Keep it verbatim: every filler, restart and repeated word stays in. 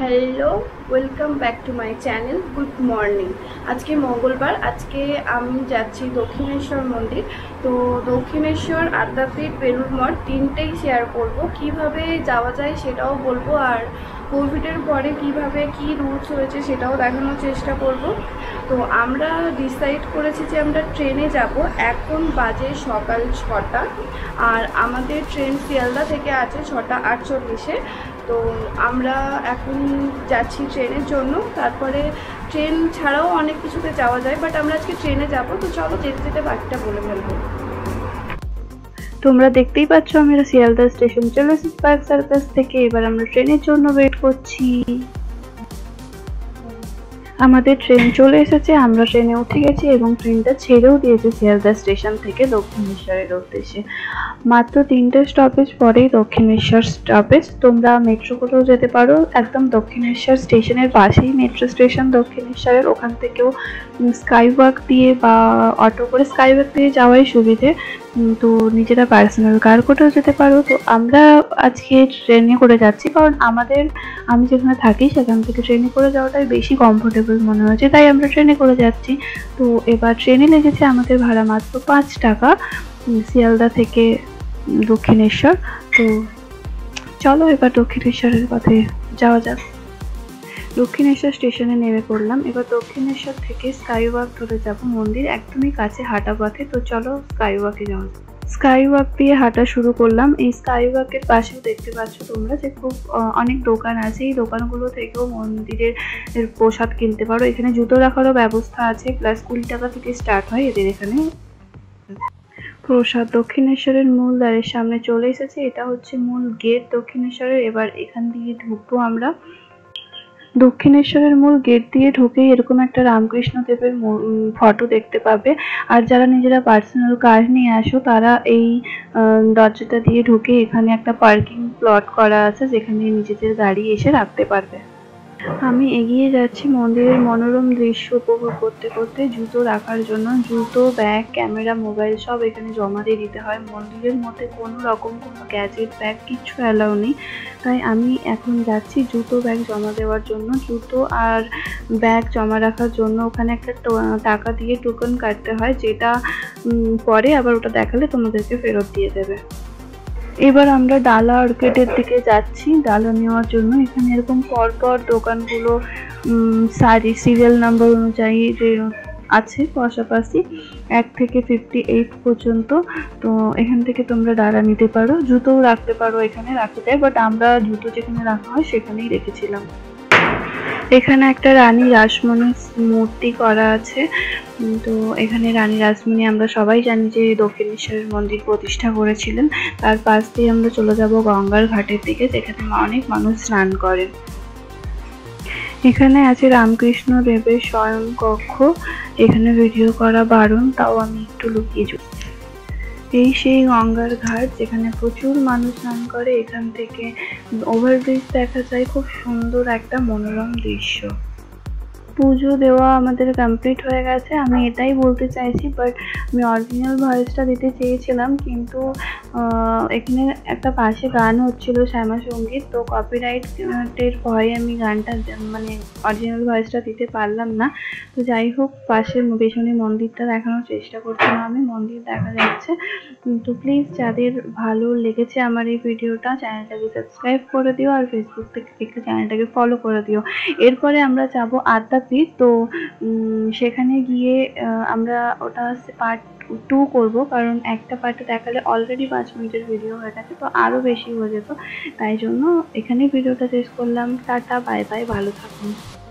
Hello, welcome back to my channel. Good morning. আজকে মঙ্গলবার। আজকে আমি যাচ্ছি দক্ষিণেশ্বর মন্দির। তো দক্ষিণেশ্বর, আদ্যাপীঠ, বেলুড় মঠ তিনটেই শেয়ার করব। কিভাবে যাওয়া যায় সেটাও বলবো, আর কোভিডের পরে কিভাবে কি রুলস হয়েছে সেটাও দেখানোর চেষ্টা করব। তো আমরা ডিসাইড করেছি যে আমরা ট্রেনে যাব। এখন বাজে সকাল ছটা, আর আমাদের ট্রেন শিয়ালদা থেকে আছে ছটা আটচল্লিশে। তো আমরা এখন যাচ্ছি ট্রেনের জন্য। তারপরে ট্রেন ছাড়াও অনেক কিছুতে যাওয়া যায়, বাট আমরা আজকে ট্রেনে যাব। তো চলো যেতে যেতে বাকিটা বলে ফেলবো। তোমরা দেখতেই পাচ্ছ আমরা শিয়ালদা স্টেশন চলে এসেছি পার্ক সার্কাস থেকে। এবার আমরা ট্রেনের জন্য ওয়েট করছি। আমাদের ট্রেন চলে এসেছে, আমরা ট্রেনে উঠে গেছি এবং ট্রেনটা ছেড়েও দিয়েছে শিয়ালদা স্টেশন থেকে দক্ষিণেশ্বরের উদ্দেশ্যে। মাত্র তিনটে স্টপেজ পরেই দক্ষিণেশ্বর স্টপেজ। তোমরা মেট্রো করেও যেতে পারো, একদম দক্ষিণেশ্বর স্টেশনের পাশেই মেট্রো স্টেশন দক্ষিণেশ্বরের। ওখান থেকেও স্কাই ওয়াক দিয়ে বা অটো করে স্কাই ওয়াক দিয়ে যাওয়াই সুবিধে। তো নিজেরা পার্সোনাল কার করেও যেতে পারো। তো আমরা আজকে ট্রেনে করে যাচ্ছি, কারণ আমাদের আমি যেখানে থাকি সেখান থেকে ট্রেনে করে যাওয়াটাই বেশি কমফোর্টেবল মনে হয়েছে, তাই আমরা ট্রেনে করে যাচ্ছি। তো এবার ট্রেনে লেগেছে আমাদের ভাড়া মাত্র পাঁচ টাকা শিয়ালদা থেকে দক্ষিণেশ্বর। তো চলো এবার দক্ষিণেশ্বরের পথে যাওয়া যাক। দক্ষিণেশ্বর স্টেশনে নেমে পড়লাম। এবার দক্ষিণেশ্বর থেকে স্কাই ওয়াক ধরে যাব মন্দির, একদমই কাছে হাঁটা পথে। তো চলো স্কাই ওয়াকে যাওয়া যাক। স্কাই ওয়াক দিয়ে হাঁটা শুরু করলাম। এই স্কাই ওয়াকের পাশেও দেখতে পাচ্ছ তোমরা যে খুব অনেক দোকান আছে। এই দোকানগুলো থেকেও মন্দিরের প্রসাদ কিনতে পারো। এখানে জুতো রাখারও ব্যবস্থা আছে, প্লাস কুড়ি টাকা থেকে স্টার্ট হয় এদের এখানে প্রসাদ। দক্ষিণেশ্বরের মূল দ্বারের সামনে চলে এসেছে। এটা হচ্ছে মূল গেট দক্ষিণেশ্বরের। এবার এখান দিয়ে ঢুকবো আমরা। দক্ষিণেশ্বরের মূল গেট দিয়ে ঢুকেই এরকম একটা রামকৃষ্ণ দেবের ফটো দেখতে পাবে। আর যারা নিজেরা পার্সোনাল কার নিয়ে আসো তারা এই দরজাটা দিয়ে ঢুকে এখানে একটা পার্কিং প্লট করা আছে, যেখানে নিজেদের গাড়ি এসে রাখতে পারবে। আমি এগিয়ে যাচ্ছি মন্দিরের মনোরম দৃশ্য উপভোগ করতে করতে। জুতো রাখার জন্য জুতো, ব্যাগ, ক্যামেরা, মোবাইল সব এখানে জমা দিয়ে দিতে হয়। মন্দিরের মধ্যে কোনো রকম কোনো গ্যাজেট, ব্যাগ কিচ্ছু অ্যালাউ নেই, তাই আমি এখন যাচ্ছি জুতো, ব্যাগ জমা দেওয়ার জন্য। জুতো আর ব্যাগ জমা রাখার জন্য ওখানে একটা টাকা দিয়ে টোকেন কাটতে হয়, যেটা পরে আবার ওটা দেখালে তোমাদেরকে ফেরত দিয়ে দেবে। এবার আমরা ডালা আর্কেডের দিকে যাচ্ছি ডালা নেওয়ার জন্য। এখানে এরকম পরপর দোকানগুলো সারি সিরিয়াল নাম্বার অনুযায়ী যে আছে পাশাপাশি এক থেকে ফিফটি এইট পর্যন্ত। তো এখান থেকে তোমরা ডালা নিতে পারো, জুতোও রাখতে পারো, এখানে রাখতে চাই, বাট আমরা জুতো যেখানে রাখা হয় সেখানেই রেখেছিলাম। এখানে একটা রানী রাসমণির মূর্তি করা আছে। তো এখানে রানী রাসমণি আমরা সবাই জানি যে দক্ষিণেশ্বরের মন্দির প্রতিষ্ঠা করেছিলেন। তার পাশ দিয়ে আমরা চলে যাব গঙ্গার ঘাটের দিকে, যেখানে অনেক মানুষ স্নান করেন। এখানে আছে রামকৃষ্ণ দেবের শয়ন কক্ষ। এখানে ভিডিও করা বারণ, তাও আমি একটু লুকিয়ে যাই। এই সেই গঙ্গার ঘাট যেখানে প্রচুর মানুষ স্নান করে। এখান থেকে ওভারব্রিজ দেখা যায়, খুব সুন্দর একটা মনোরম দৃশ্য। পুজো দেওয়া আমাদের কমপ্লিট হয়ে গেছে, আমি এটাই বলতে চাইছি, বাট আমি অরিজিনাল ভয়েসটা দিতে চেয়েছিলাম, কিন্তু এখানে একটা পাশে গান হচ্ছিল শ্যামা সঙ্গীত। তো কপিরাইটের ভয়ে আমি গানটা মানে অরিজিনাল ভয়েসটা দিতে পারলাম না। তো যাই হোক, পাশে পেছনে মন্দিরটা দেখানোর চেষ্টা করছিলাম আমি। মন্দির দেখা যাচ্ছে। তো প্লিজ যাদের ভালো লেগেছে আমার এই ভিডিওটা, চ্যানেলটাকে সাবস্ক্রাইব করে দিও, আর ফেসবুক থেকে দেখলে চ্যানেলটাকে ফলো করে দিও। এরপরে আমরা যাব আদ্যাপীঠ। তো সেখানে গিয়ে আমরা ওটা পার্ট টু করবো, কারণ একটা পার্টে দেখালে অলরেডি পাঁচ মিনিটের ভিডিও হয়ে গেছে, তো আরও বেশি হয়ে যেত। তাই জন্য এখানেই ভিডিওটা শেষ করলাম। টাটা, বাই বাই, ভালো থাকুন।